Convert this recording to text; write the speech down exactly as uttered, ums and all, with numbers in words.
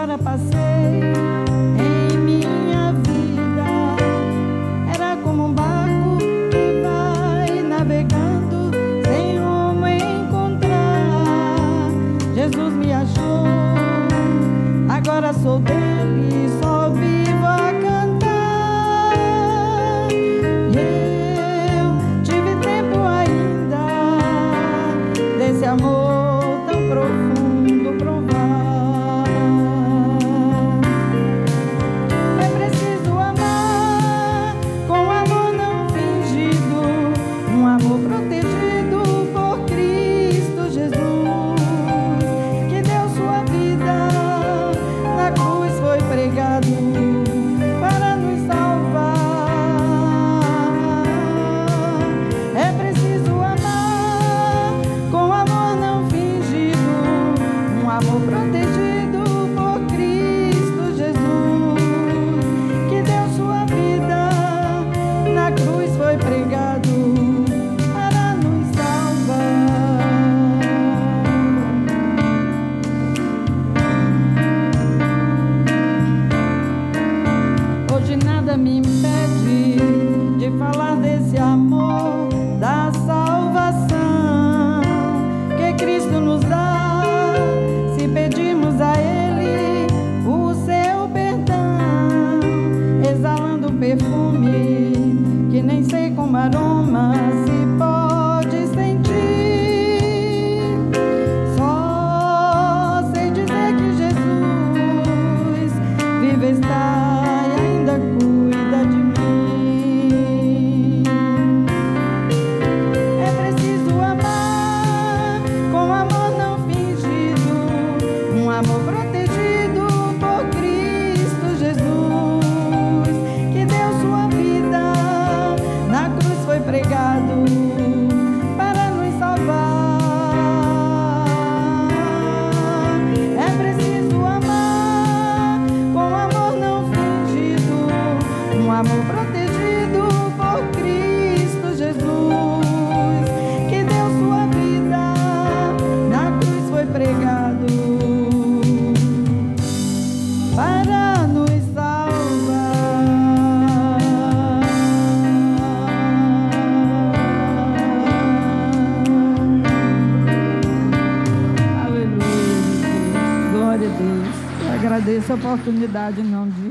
agora passei em minha vida. Era como um barco que vai navegando sem rumo encontrar. Jesus me achou, agora sou dele, só vivo a cantar. E eu tive tempo ainda desse amor tão profundo provar. É preciso amar com amor não fingido, um amor protegido por Cristo Jesus, que deu sua vida na cruz, foi pregado para nos salvar. É preciso amar com amor não fingido, um amor protegido por Cristo Jesus, que deu sua vida na cruz, foi pregado para nos salvar. Hoje nada me impede de falar desse amor, da salvação que Cristo nos dá, se pedirmos a Ele o seu perdão, exalando um perfume que nem sei como aroma se pode sentir. Só sei dizer que Jesus vive, está e ainda cuida de mim. É preciso amar com amor não fingido, um amor protegido por Cristo Jesus, que deu sua vida na cruz, foi pregado para nos salvar. É preciso amar com amor não fingido, um amor protegido por Cristo Jesus, que deu sua vida na cruz, foi pregado para nos salvar. Aleluia, glória a Deus. Eu agradeço a oportunidade em nome de